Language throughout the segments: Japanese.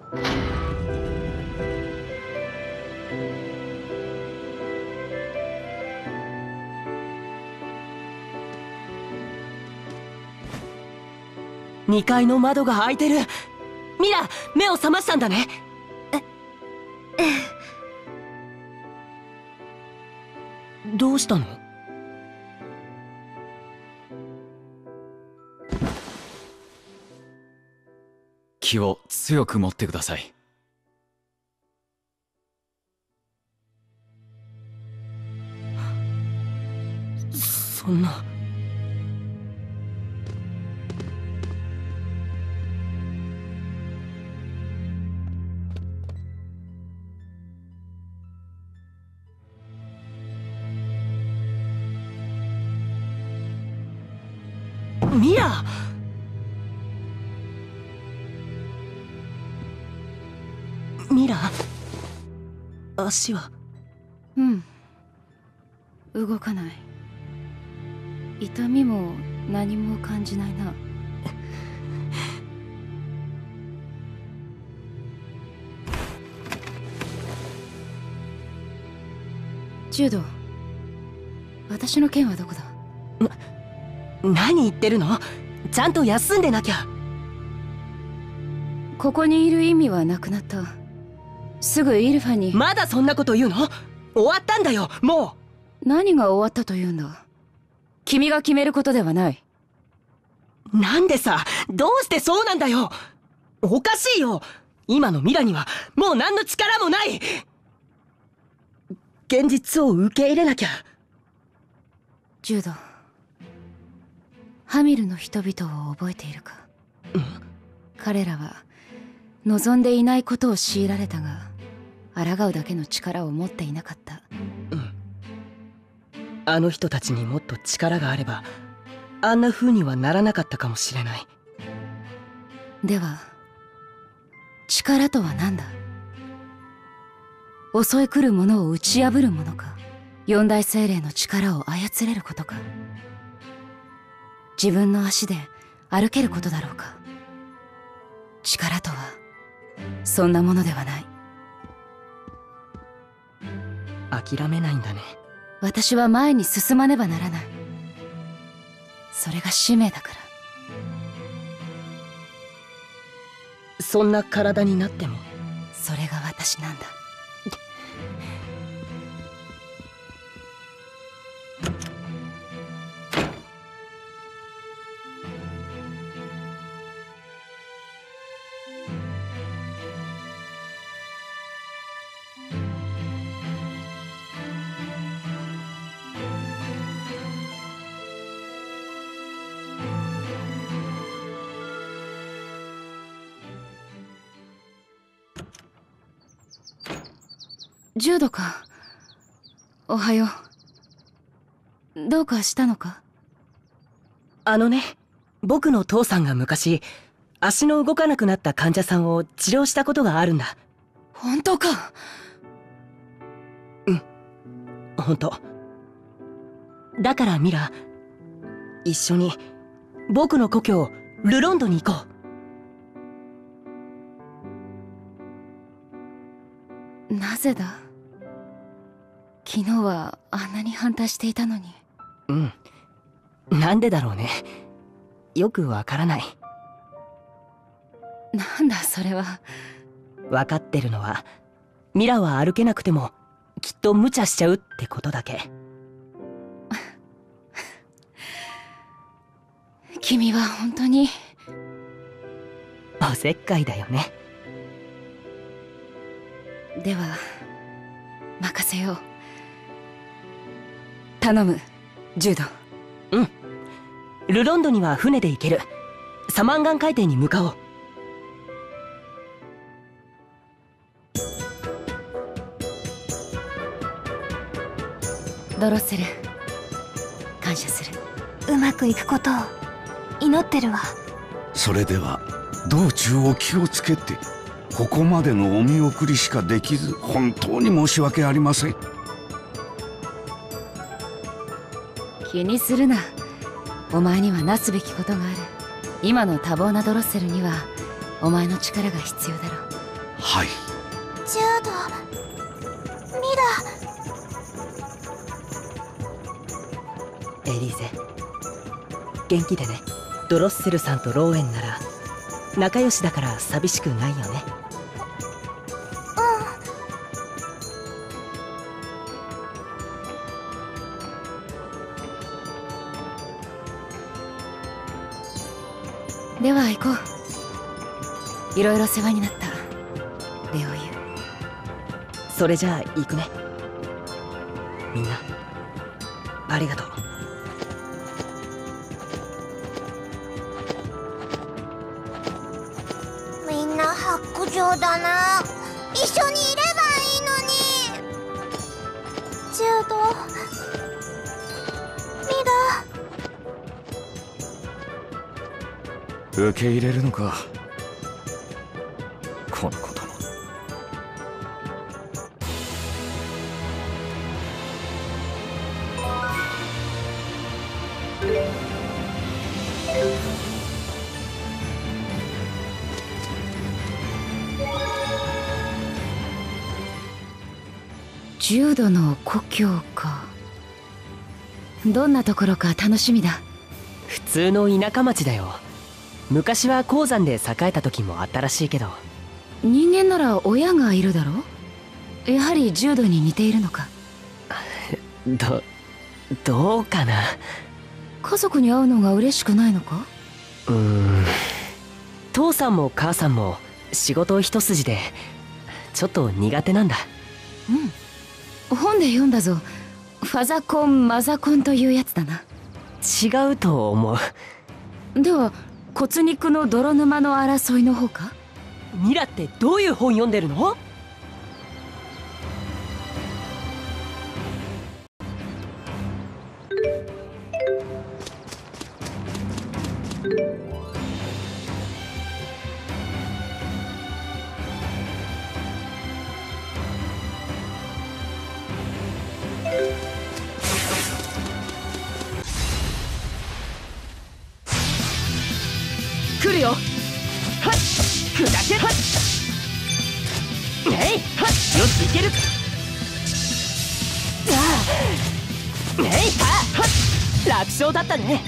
2階の窓が開いてる。ミラ、目を覚ましたんだね。どうしたの？ 気を強く持ってください。 そんな。ミラ！ミラ、足は？ うん、動かない。痛みも何も感じないな。ジュード、私の剣はどこだ？ 何言ってるの？ちゃんと休んでなきゃ。 ここにいる意味はなくなった。すぐイルファに。 まだそんなこと言うの？終わったんだよ、もう。何が終わったというんだ？君が決めることではない。 なんでさ、どうしてそうなんだよ。おかしいよ。今のミラにはもう何の力もない。現実を受け入れなきゃ。 ジュード、ハミルの人々を覚えているか？彼らは望んでいないことを強いられたが、抗うだけの力を持っていなかった。 あの人たちにもっと力があれば、あんな風にはならなかったかもしれない。 では力とは何だ？襲い来る者を打ち破るものか、四大精霊の力を操れることか、自分の足で歩けることだろうか。力とはそんなものではない。 諦めないんだね。 私は前に進まねばならない。それが使命だから。 そんな体になっても。 それが私なんだ。ジュードか。おはよう。どうかしたのか？ 僕の父さんが昔、足の動かなくなった患者さんを治療したことがあるんだ。 本当か？ うん、本当。だからミラ、一緒に僕の故郷ルロンドに行こう。なぜだ？昨日はあんなに反対していたのに。 なんでだろうね。よくわからない。 なんだそれは。 わかってるのは、ミラは歩けなくてもきっと無茶しちゃうってことだけ。 君は本当におせっかいだよね。 では任せよう。頼む、ジュード。 ルロンドには船で行ける。サマンガン海底に向かおう。 ドロッセル、感謝する。 うまくいくことを祈ってるわ。 それでは道中を気をつけて。ここまでのお見送りしかできず、本当に申し訳ありません。 気にするな。お前にはなすべきことがある。今の多忙なドロッセルにはお前の力が必要だろう。 はい。 ジュード、ミラ。 エリーゼ、元気でね。ドロッセルさんとローエンなら仲良しだから寂しくないよね。 では行こう。いろいろ世話になった、レオユ。 それじゃあ行くね。みんなありがとう。 みんな白状だな。一緒にいればいいのに。ジュード、ミラ。 受け入れるのか、このことも。 ジュードの故郷か。どんなところか楽しみだ。 普通の田舎町だよ。昔は鉱山で栄えた時もあったらしいけど。 人間なら親がいるだろ。やはりジュードに似ているのか。 どうかな。 家族に会うのが嬉しくないのか。 父さんも母さんも仕事一筋でちょっと苦手なんだ。 本で読んだぞ。ファザコンマザコンというやつだな。 違うと思う。 では骨肉の泥沼の争いの方か。 ミラってどういう本読んでるの？来るよ。はっ、砕けはっ、えいはっ、よしいける。えいはっ、楽勝だったね。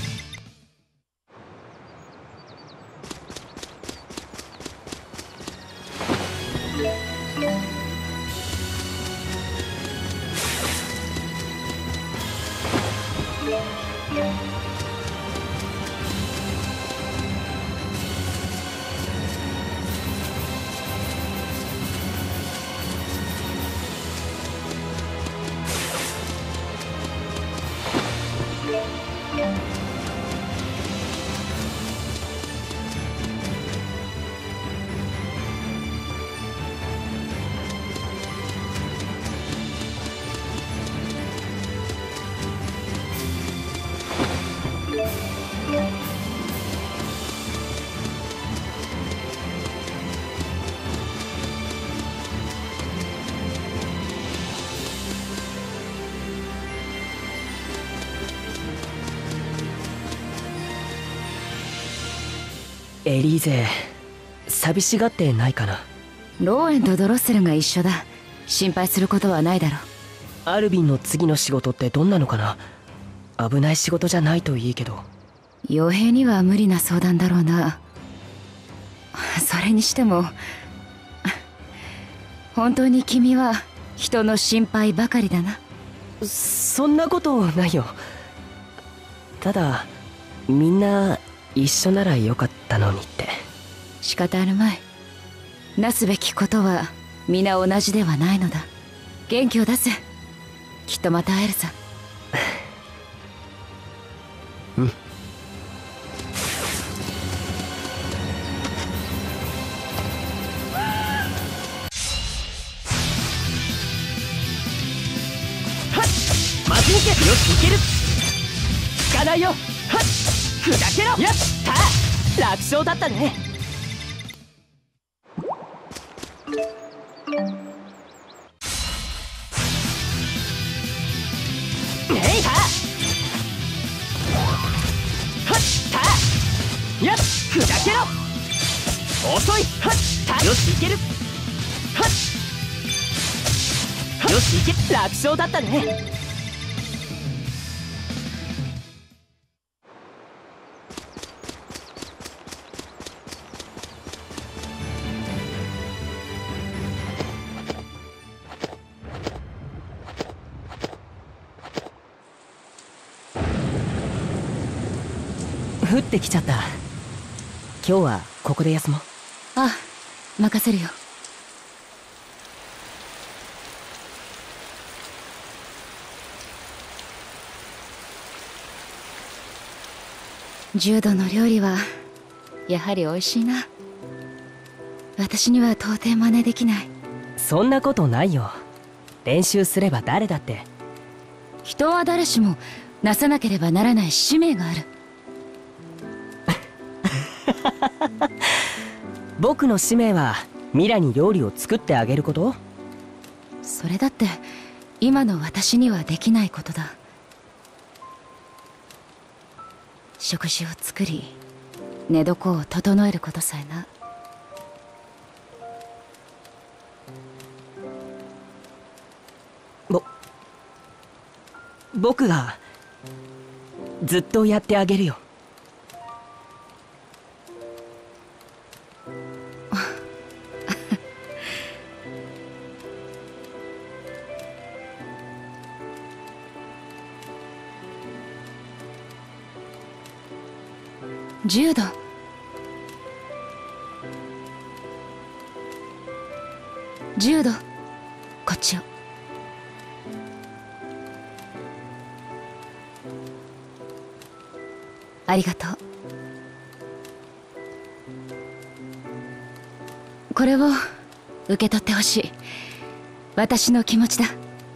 エリーゼ、寂しがってないかな。 ローエンとドロッセルが一緒だ。心配することはないだろう。 アルビンの次の仕事ってどんなのかな。危ない仕事じゃないといいけど。 傭兵には無理な相談だろうな。それにしても本当に君は人の心配ばかりだな。 そんなことないよ。ただみんな一緒ならよかったのにって。 仕方あるまい。なすべきことは皆同じではないのだ。元気を出せ。きっとまた会えるさ。 うん。はっ、まずいけ。よしいける。引かないよ。はっ、砕けろ。やったー、楽勝だったね。えいははったやっ、砕けろ。遅い。はったよしいける。 よし行け。楽勝だったね。降ってきちゃった。今日はここで休もう。 あ、任せるよ。重度の料理はやはり美味しいな。私には到底真似できない。 そんなことないよ。練習すれば誰だって。 人は誰しもなさなければならない使命がある。 僕の使命はミラに料理を作ってあげること。 それだって今の私にはできないことだ。食事を作り寝床を整えることさえな。 僕がずっとやってあげるよ。 10度。10度。こっちを。ありがとう。これを受け取ってほしい。私の気持ちだ。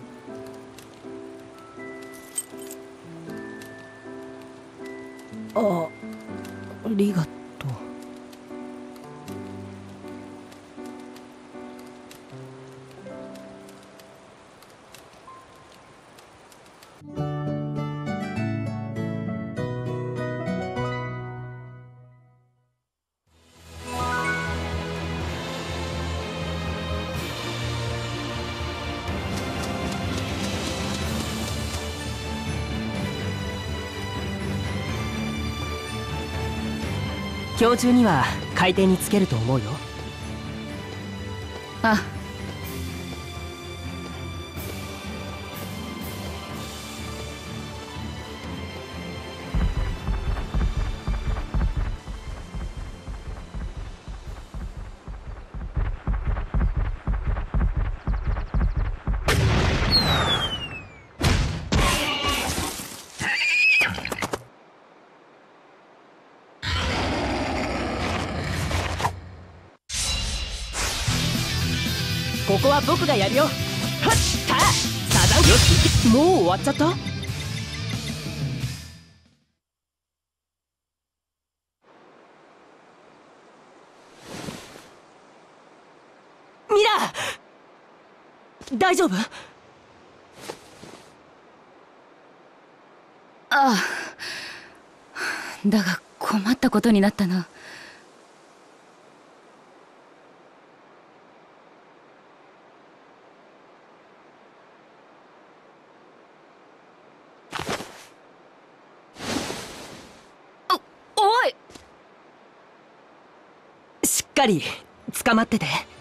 ありがとう。今日中には海底につけると思うよ。 あ、 ここは僕がやるよ。はっ、たサダン。よし、もう終わっちゃった。ミラ大丈夫？ ああ。だが困ったことになったな。 しっかり捕まってて。